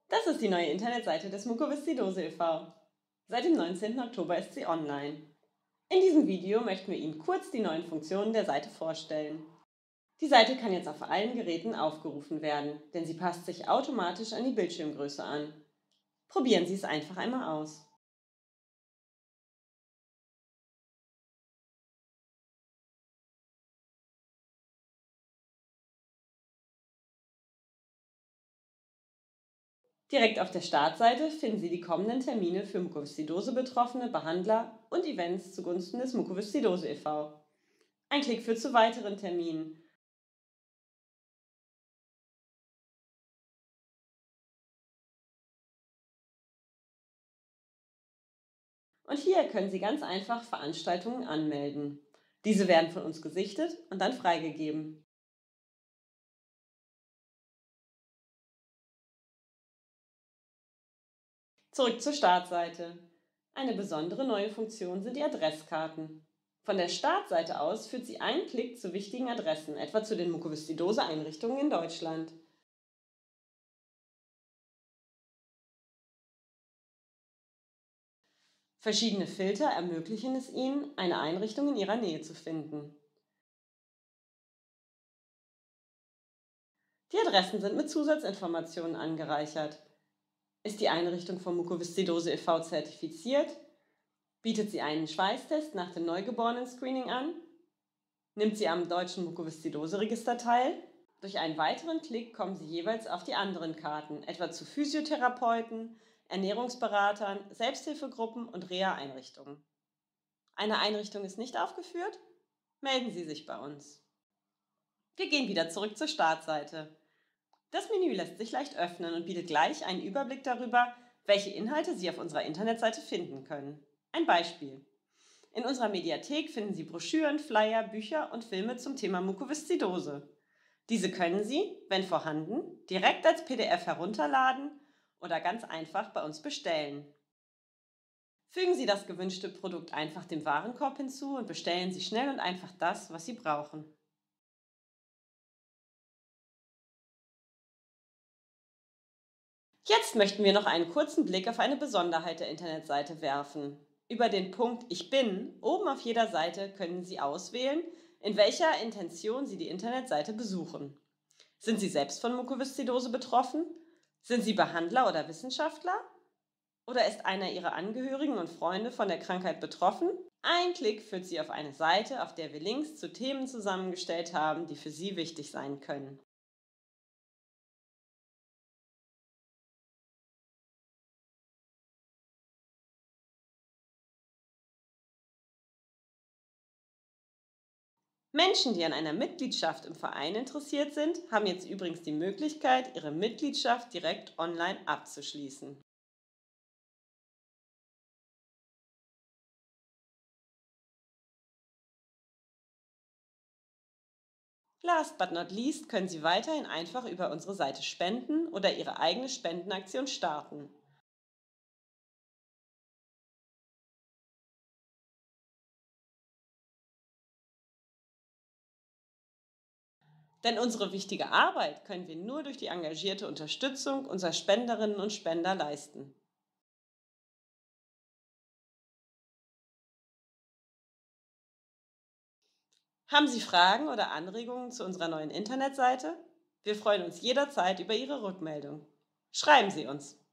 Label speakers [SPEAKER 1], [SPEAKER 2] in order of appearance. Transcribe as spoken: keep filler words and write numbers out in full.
[SPEAKER 1] Das ist die neue Internetseite des Mukoviszidose e V Seit dem neunzehnten Oktober ist sie online. In diesem Video möchten wir Ihnen kurz die neuen Funktionen der Seite vorstellen. Die Seite kann jetzt auf allen Geräten aufgerufen werden, denn sie passt sich automatisch an die Bildschirmgröße an. Probieren Sie es einfach einmal aus. Direkt auf der Startseite finden Sie die kommenden Termine für Mukoviszidose-betroffene Behandler und Events zugunsten des Mukoviszidose e V Ein Klick führt zu weiteren Terminen. Und hier können Sie ganz einfach Veranstaltungen anmelden. Diese werden von uns gesichtet und dann freigegeben. Zurück zur Startseite. Eine besondere neue Funktion sind die Adresskarten. Von der Startseite aus führt sie einen Klick zu wichtigen Adressen, etwa zu den Mukoviszidose-Einrichtungen in Deutschland. Verschiedene Filter ermöglichen es Ihnen, eine Einrichtung in Ihrer Nähe zu finden. Die Adressen sind mit Zusatzinformationen angereichert. Ist die Einrichtung vom Mukoviszidose e V zertifiziert? Bietet sie einen Schweißtest nach dem Neugeborenen-Screening an? Nimmt sie am deutschen Mukoviszidose-Register teil? Durch einen weiteren Klick kommen Sie jeweils auf die anderen Karten, etwa zu Physiotherapeuten, Ernährungsberatern, Selbsthilfegruppen und Reha-Einrichtungen. Eine Einrichtung ist nicht aufgeführt? Melden Sie sich bei uns. Wir gehen wieder zurück zur Startseite. Das Menü lässt sich leicht öffnen und bietet gleich einen Überblick darüber, welche Inhalte Sie auf unserer Internetseite finden können. Ein Beispiel. In unserer Mediathek finden Sie Broschüren, Flyer, Bücher und Filme zum Thema Mukoviszidose. Diese können Sie, wenn vorhanden, direkt als P D F herunterladen oder ganz einfach bei uns bestellen. Fügen Sie das gewünschte Produkt einfach dem Warenkorb hinzu und bestellen Sie schnell und einfach das, was Sie brauchen. Jetzt möchten wir noch einen kurzen Blick auf eine Besonderheit der Internetseite werfen. Über den Punkt Ich bin oben auf jeder Seite können Sie auswählen, in welcher Intention Sie die Internetseite besuchen. Sind Sie selbst von Mukoviszidose betroffen? Sind Sie Behandler oder Wissenschaftler? Oder ist einer Ihrer Angehörigen und Freunde von der Krankheit betroffen? Ein Klick führt Sie auf eine Seite, auf der wir Links zu Themen zusammengestellt haben, die für Sie wichtig sein können. Menschen, die an einer Mitgliedschaft im Verein interessiert sind, haben jetzt übrigens die Möglichkeit, ihre Mitgliedschaft direkt online abzuschließen. Last but not least können Sie weiterhin einfach über unsere Seite spenden oder Ihre eigene Spendenaktion starten. Denn unsere wichtige Arbeit können wir nur durch die engagierte Unterstützung unserer Spenderinnen und Spender leisten. Haben Sie Fragen oder Anregungen zu unserer neuen Internetseite? Wir freuen uns jederzeit über Ihre Rückmeldung. Schreiben Sie uns!